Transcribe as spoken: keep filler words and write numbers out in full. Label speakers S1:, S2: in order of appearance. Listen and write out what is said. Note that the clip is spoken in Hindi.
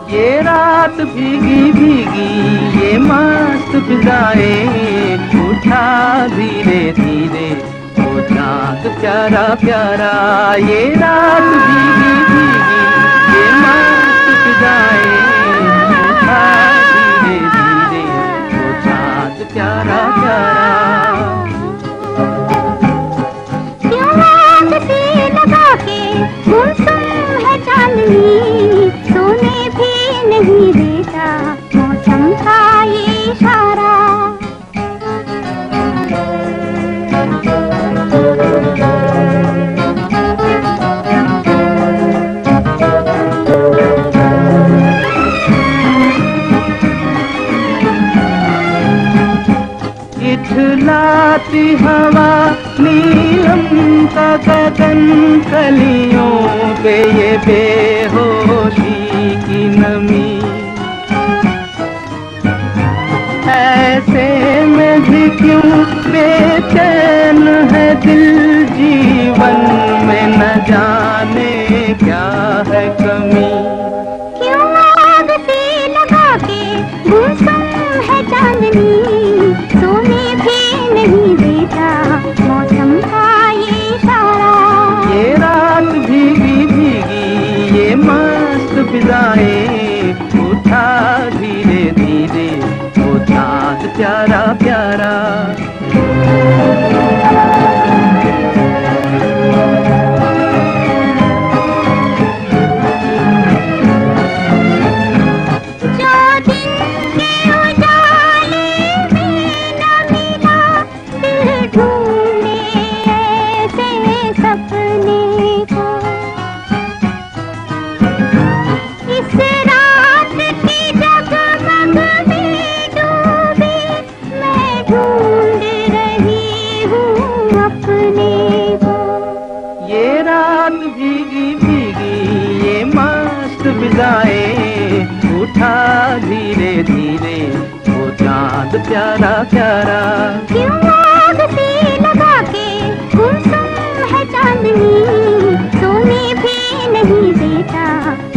S1: ये रात भीगी भीगी ये मस्त फिजाएं, उठा धीरे धीरे वो चाँद प्यारा प्यारा। ये रात भीगी भीगी ये मस्त फिजाएं, उठा धीरे धीरे वो चाँद प्यारा प्यारा।
S2: क्यों आग से लगा के गुमसुम है चांदनी, सोने भी नहीं देता मौसम का ये इशारा।
S1: इठलाती हवा नीलम का गगन, कलियों पे ये बेहोशी की नमी। ऐसे में भी क्यों बेचैन है दिल, जीवन में न जाने क्या है कमी।
S2: क्यों आग से लगा के गुमसुम है चांदनी, सोने भी नहीं देता मौसम का ये इशारा।
S1: ये रात भीगी भीगी ये मस्त फिजाएं, उठा धीरे धीरे वो चाँद प्यारा प्यारा। ये रात भीगी भीगी ये मस्त फिजाएं, उठा धीरे धीरे वो चाँद प्यारा प्यारा।
S2: क्यों आग से लगा के गुमसुम है चांदनी, सोने भी नहीं देता